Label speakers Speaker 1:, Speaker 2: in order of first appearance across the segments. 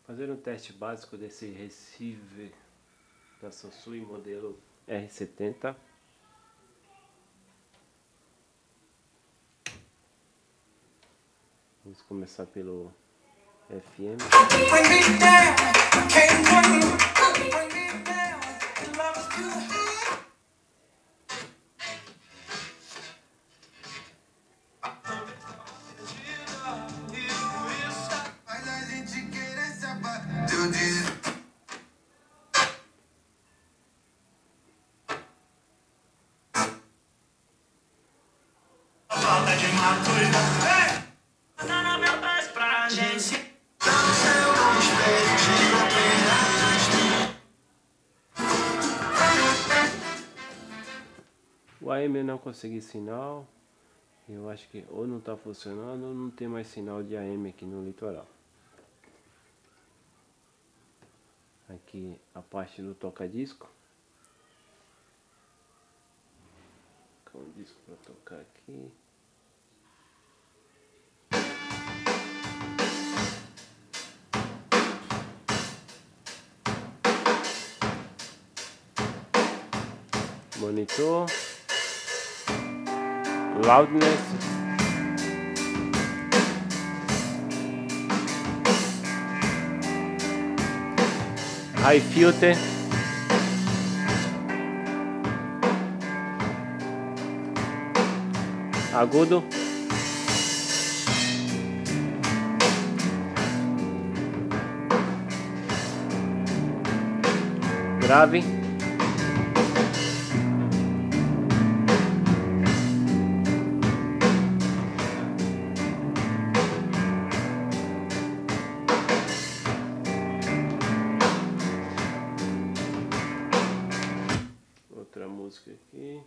Speaker 1: Fazer um teste básico desse receiver da Samsung modelo R70. Vamos começar pelo FM.
Speaker 2: Falta de maturidade. Tá na meu pés pra agência.
Speaker 1: O AM eu não consegui sinal. Eu acho que ou não tá funcionando ou não tem mais sinal de AM aqui no litoral. Aqui a parte do toca-disco. Com o disco para tocar aqui. Monitor. Loudness. High filter. Agudo. Grave. Outra música aqui.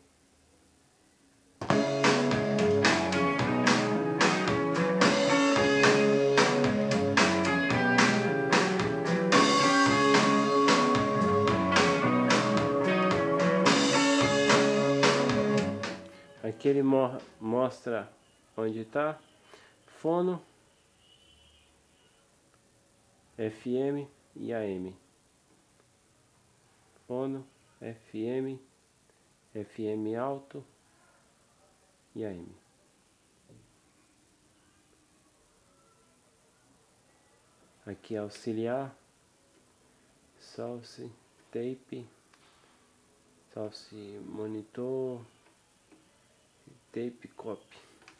Speaker 1: Aqui ele mostra onde está fono, FM e AM. Fono, FM, FM alto e AM. Aqui auxiliar, source, tape, source monitor, tape copy.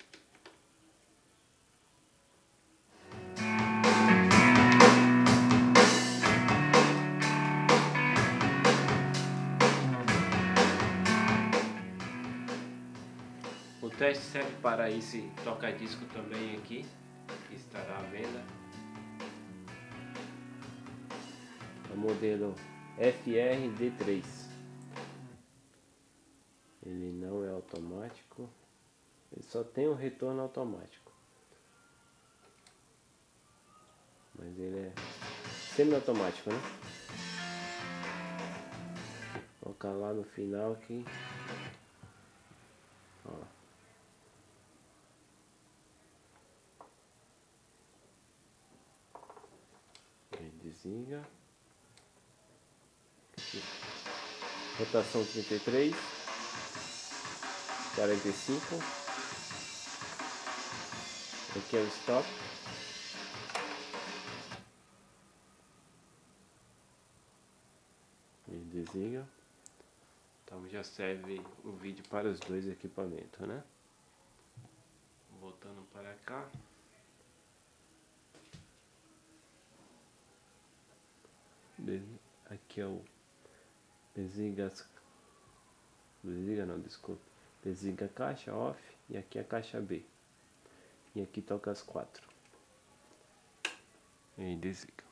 Speaker 1: O teste serve para esse toca-disco também aqui, que estará à venda. É o modelo FR-D3. Ele não é automático, ele só tem um retorno automático, mas ele é semi-automático, né? Vou colocar lá no final aqui, ó. Ele desliga. Aqui. Rotação 33, 45. Aqui é o stop. Ele desliga. Então já serve o vídeo para os dois equipamentos, né? Voltando para cá. Aqui é o desliga não, desculpa. Desliga a caixa off e aqui a caixa B. E aqui toca as 4. E desliga.